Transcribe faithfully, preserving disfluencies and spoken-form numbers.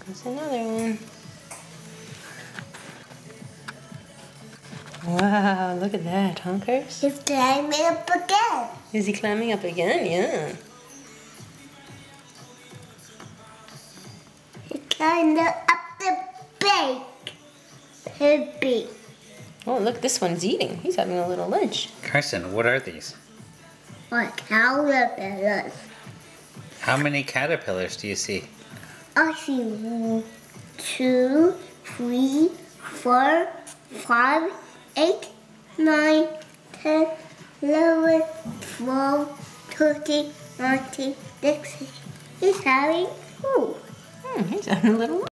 There's another one. Wow, look at that, huh, Curse? He's climbing up again. Is he climbing up again? Yeah. He climbed up the bake. His beak. Oh, look, this one's eating. He's having a little lunch. Carson, what are these? Like caterpillars. How many caterpillars do you see? I see one, two, three, four, five, eight, nine, ten, eleven, twelve, thirteen, nineteen, sixteen. He's having food. Hmm, he's having a little lunch.